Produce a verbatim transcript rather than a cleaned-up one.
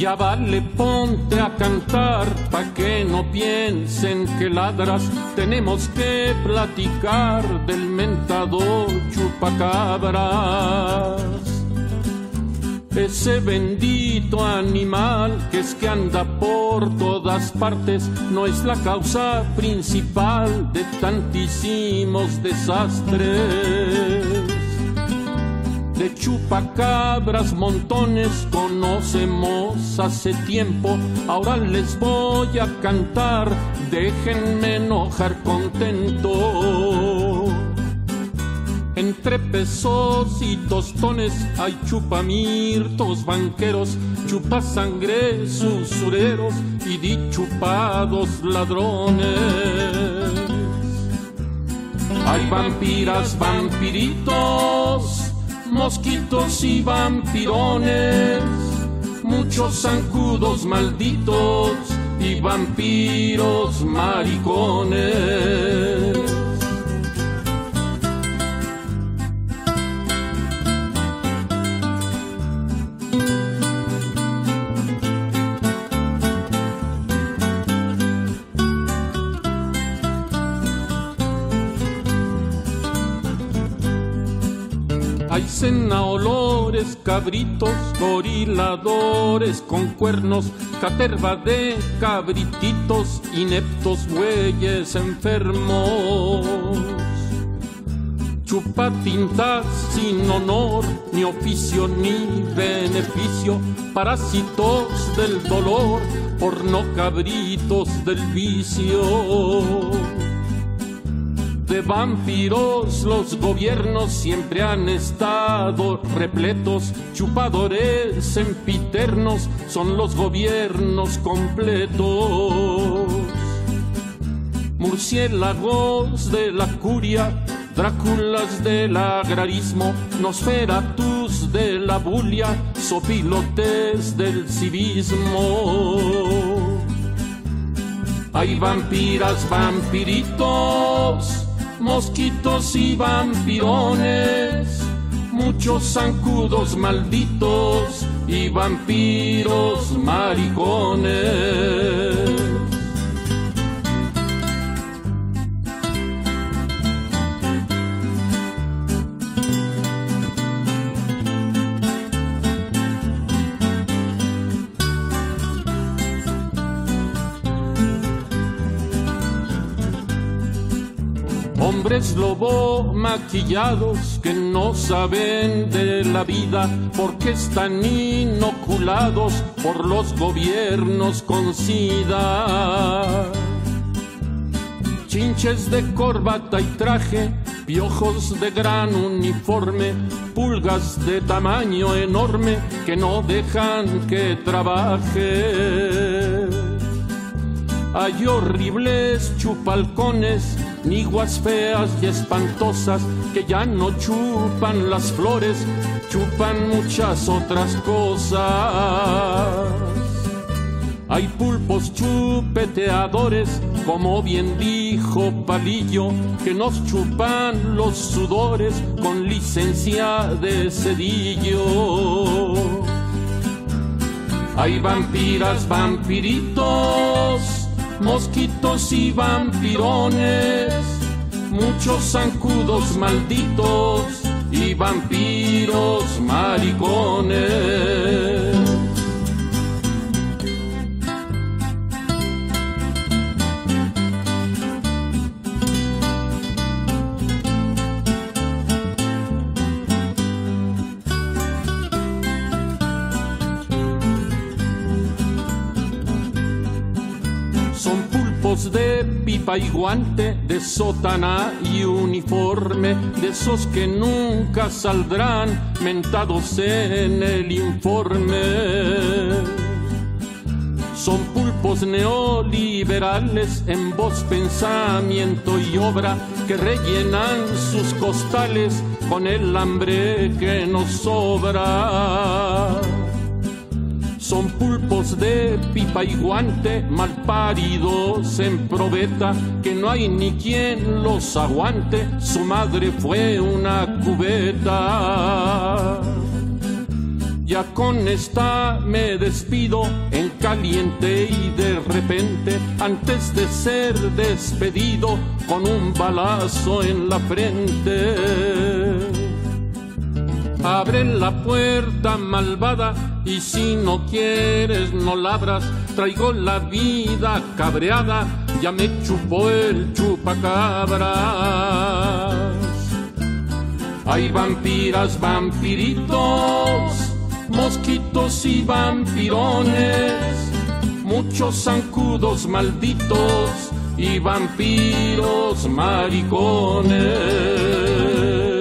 Ya vale, ponte a cantar, pa' que no piensen que ladras. Tenemos que platicar del mentado chupacabras. Ese bendito animal que es que anda por todas partes no es la causa principal de tantísimos desastres. De chupacabras montones conocemos hace tiempo, ahora les voy a cantar, déjenme enojar contento. Entre pesos y tostones hay chupamirtos banqueros, chupasangres usureros y dichupados ladrones. Hay vampiras, vampiritos, mosquitos y vampirones, muchos zancudos malditos y vampiros maricones. Hay cenaolores, cabritos, goriladores con cuernos, caterva de cabrititos, ineptos bueyes enfermos. Chupatintas sin honor, ni oficio ni beneficio, parásitos del dolor, porno cabritos del vicio. De vampiros los gobiernos siempre han estado repletos, chupadores sempiternos son los gobiernos completos. Murciélagos de la curia, Dráculas del agrarismo, Nosferatus de la bulia, sopilotes del civismo. Hay vampiras, vampiritos, mosquitos y vampirones, muchos zancudos malditos y vampiros maricones. Hombres lobo maquillados que no saben de la vida porque están inoculados por los gobiernos con sida. Chinches de corbata y traje, piojos de gran uniforme, pulgas de tamaño enorme que no dejan que trabaje. Hay horribles chupalcones, niguas feas y espantosas que ya no chupan las flores, chupan muchas otras cosas. Hay pulpos chupeteadores, como bien dijo Palillo, que nos chupan los sudores con licencia de cedillo. Hay vampiras, vampiritos, mosquitos y vampirones, muchos zancudos malditos y vampiros maricones. De pipa y guante, de sotana y uniforme, de esos que nunca saldrán mentados en el informe. Son pulpos neoliberales en voz, pensamiento y obra que rellenan sus costales con el hambre que nos sobra. Son pulpos de pipa y guante, malparidos en probeta, que no hay ni quien los aguante, su madre fue una cubeta. Ya con esta me despido en caliente y de repente, antes de ser despedido con un balazo en la frente. Abre la puerta malvada y si no quieres no la abras. Traigo la vida cabreada, ya me chupó el chupacabras. Hay vampiras, vampiritos, mosquitos y vampirones, muchos zancudos malditos y vampiros maricones.